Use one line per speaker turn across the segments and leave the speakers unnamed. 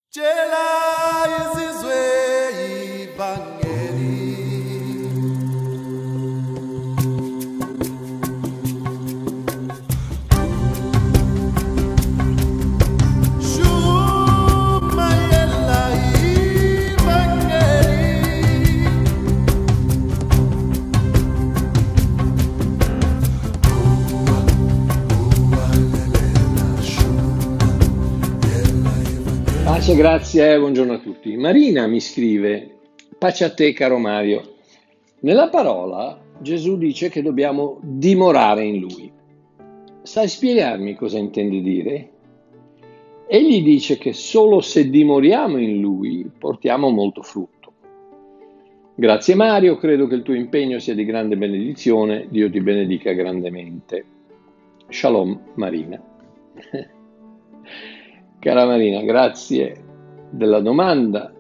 Tshela izizwe ivangeli. Shumayela ivangeli.
Pace, grazie, buongiorno a tutti. Marina mi scrive: pace a te, caro Mario. Nella parola Gesù dice che dobbiamo dimorare in Lui. Sai spiegarmi cosa intende dire? Egli dice che solo se dimoriamo in Lui portiamo molto frutto. Grazie Mario, credo che il tuo impegno sia di grande benedizione. Dio ti benedica grandemente. Shalom Marina. Cara Marina, grazie della domanda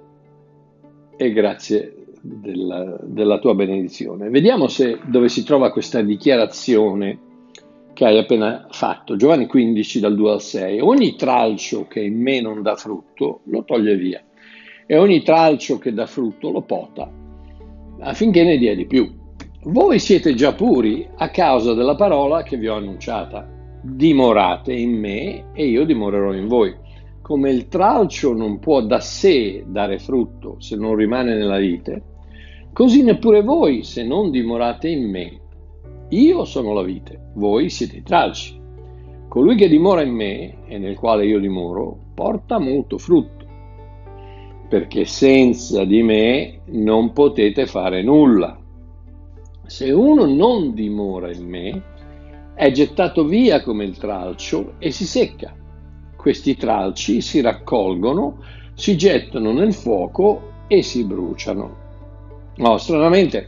e grazie della tua benedizione. Vediamo dove si trova questa dichiarazione che hai appena fatto. Giovanni 15 dal 2 al 6. Ogni tralcio che in me non dà frutto lo toglie via e ogni tralcio che dà frutto lo pota affinché ne dia di più. Voi siete già puri a causa della parola che vi ho annunciata. Dimorate in me e io dimorerò in voi. Come il tralcio non può da sé dare frutto se non rimane nella vite, così neppure voi se non dimorate in me. Io sono la vite, voi siete i tralci. Colui che dimora in me e nel quale io dimoro porta molto frutto, perché senza di me non potete fare nulla. Se uno non dimora in me, è gettato via come il tralcio e si secca. Questi tralci si raccolgono, si gettano nel fuoco e si bruciano. No, stranamente,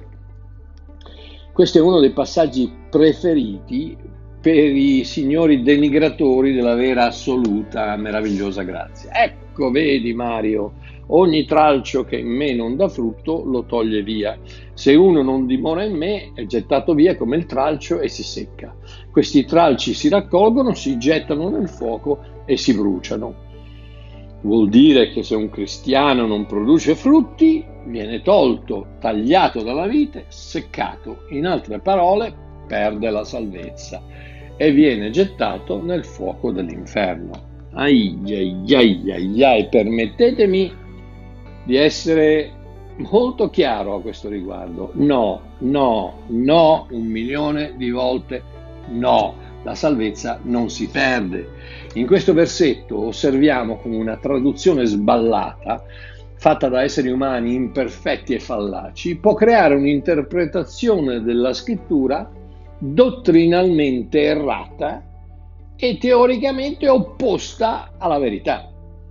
questo è uno dei passaggi preferiti per i signori denigratori della vera, assoluta, meravigliosa grazia. Ecco, vedi Mario, ogni tralcio che in me non dà frutto lo toglie via. Se uno non dimora in me, è gettato via come il tralcio e si secca. Questi tralci si raccolgono, si gettano nel fuoco e si bruciano. Vuol dire che se un cristiano non produce frutti, viene tolto, tagliato dalla vite, seccato. In altre parole, perde la salvezza e viene gettato nel fuoco dell'inferno. Ai, permettetemi di essere molto chiaro a questo riguardo. No, 1.000.000 di volte no, la salvezza non si perde. In questo versetto osserviamo come una traduzione sballata, fatta da esseri umani imperfetti e fallaci, può creare un'interpretazione della scrittura dottrinalmente errata e teoricamente opposta alla verità.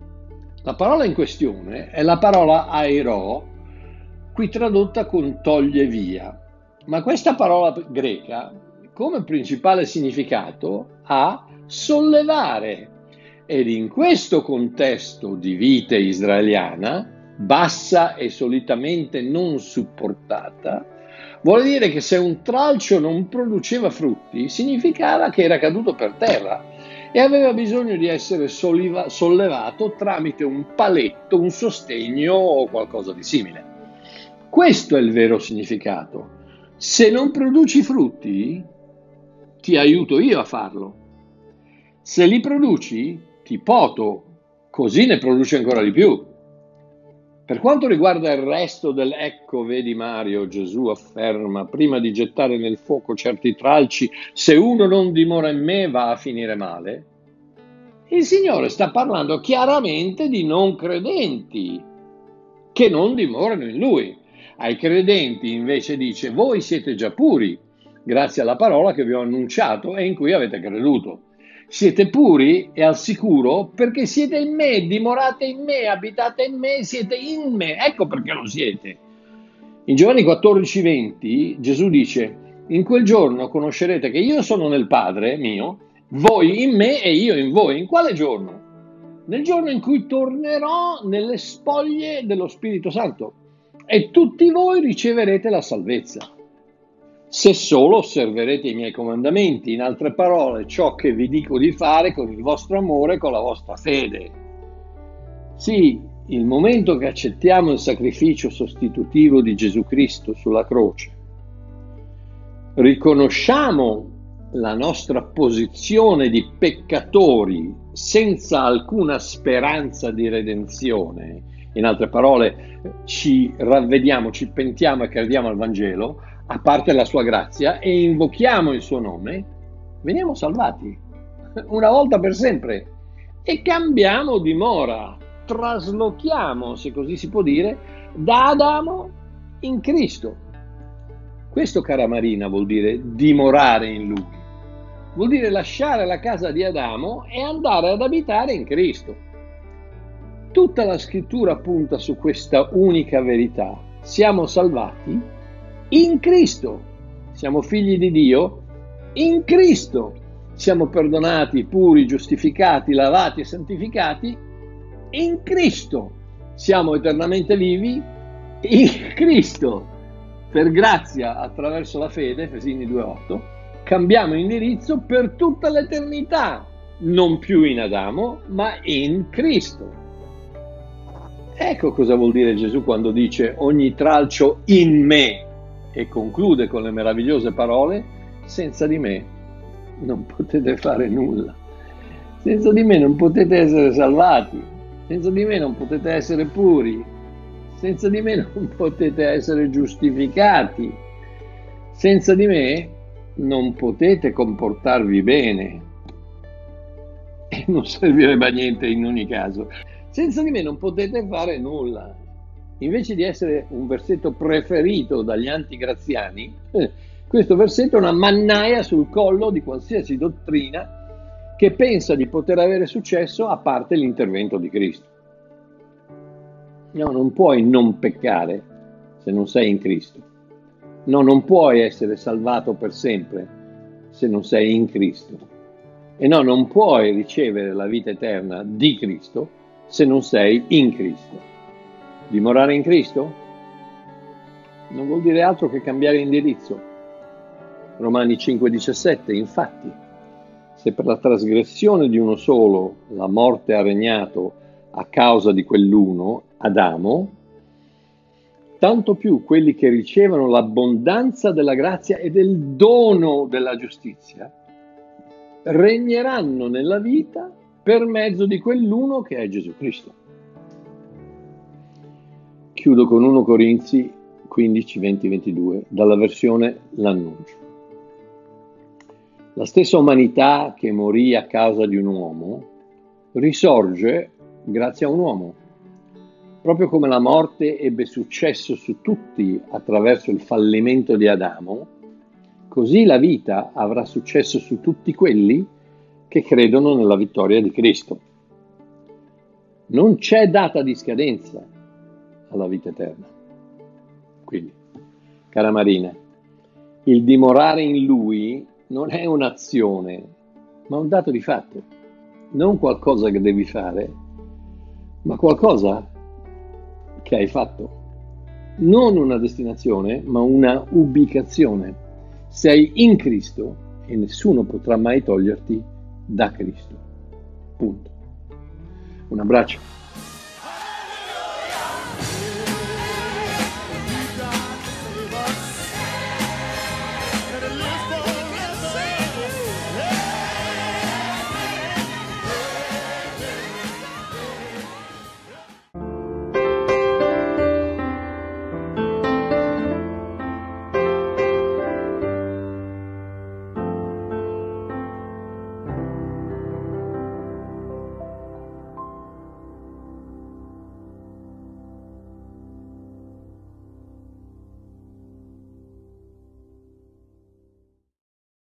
La parola in questione è la parola airo, qui tradotta con toglie via, ma questa parola greca come principale significato ha sollevare, ed in questo contesto di vite israeliana, bassa e solitamente non supportata, vuol dire che se un tralcio non produceva frutti, significava che era caduto per terra e aveva bisogno di essere sollevato tramite un paletto, un sostegno o qualcosa di simile. Questo è il vero significato. Se non produci frutti, ti aiuto io a farlo. Se li produci, ti poto, così ne produci ancora di più. Per quanto riguarda il resto ecco, vedi Mario, Gesù afferma, prima di gettare nel fuoco certi tralci, se uno non dimora in me va a finire male. Il Signore sta parlando chiaramente di non credenti che non dimorano in Lui. Ai credenti invece dice, voi siete già puri, grazie alla parola che vi ho annunciato e in cui avete creduto. Siete puri e al sicuro perché siete in me, dimorate in me, abitate in me, siete in me. Ecco perché lo siete. In Giovanni 14,20 Gesù dice, in quel giorno conoscerete che io sono nel Padre mio, voi in me e io in voi. In quale giorno? Nel giorno in cui tornerò nelle spoglie dello Spirito Santo e tutti voi riceverete la salvezza. Se solo osserverete i miei comandamenti, in altre parole, ciò che vi dico di fare con il vostro amore e con la vostra fede. Sì, il momento che accettiamo il sacrificio sostitutivo di Gesù Cristo sulla croce, riconosciamo la nostra posizione di peccatori senza alcuna speranza di redenzione. In altre parole, ci ravvediamo, ci pentiamo e crediamo al Vangelo, a parte la sua grazia, e invochiamo il suo nome, veniamo salvati una volta per sempre e cambiamo dimora, traslochiamo, se così si può dire, da Adamo in Cristo. Questo, cara Marina, vuol dire dimorare in Lui, vuol dire lasciare la casa di Adamo e andare ad abitare in Cristo. Tutta la scrittura punta su questa unica verità: siamo salvati in Cristo, siamo figli di Dio in Cristo, siamo perdonati, puri, giustificati, lavati e santificati in Cristo, siamo eternamente vivi in Cristo. Per grazia, attraverso la fede, Efesini 2,8, cambiamo indirizzo per tutta l'eternità, non più in Adamo, ma in Cristo. Ecco cosa vuol dire Gesù quando dice ogni tralcio in me, e conclude con le meravigliose parole: senza di me non potete fare nulla, senza di me non potete essere salvati, senza di me non potete essere puri, senza di me non potete essere giustificati, senza di me non potete comportarvi bene e non servirebbe a niente in ogni caso. Senza di me non potete fare nulla. Invece di essere un versetto preferito dagli antigraziani, questo versetto è una mannaia sul collo di qualsiasi dottrina che pensa di poter avere successo a parte l'intervento di Cristo. No, non puoi non peccare se non sei in Cristo. No, non puoi essere salvato per sempre se non sei in Cristo. E no, non puoi ricevere la vita eterna di Cristo se non sei in Cristo. Dimorare in Cristo non vuol dire altro che cambiare indirizzo. Romani 5,17, infatti, se per la trasgressione di uno solo la morte ha regnato a causa di quell'uno, Adamo, tanto più quelli che ricevono l'abbondanza della grazia e del dono della giustizia regneranno nella vita per mezzo di quell'uno che è Gesù Cristo. Chiudo con 1 Corinzi 15, 20, 22, dalla versione L'Annuncio. La stessa umanità che morì a causa di un uomo risorge grazie a un uomo. Proprio come la morte ebbe successo su tutti attraverso il fallimento di Adamo, così la vita avrà successo su tutti quelli che credono nella vittoria di Cristo. Non c'è data di scadenza alla vita eterna. Quindi, cara Marina, il dimorare in Lui non è un'azione, ma un dato di fatto. Non qualcosa che devi fare, ma qualcosa che hai fatto. Non una destinazione, ma una ubicazione. Sei in Cristo e nessuno potrà mai toglierti da Cristo. Punto. Un abbraccio.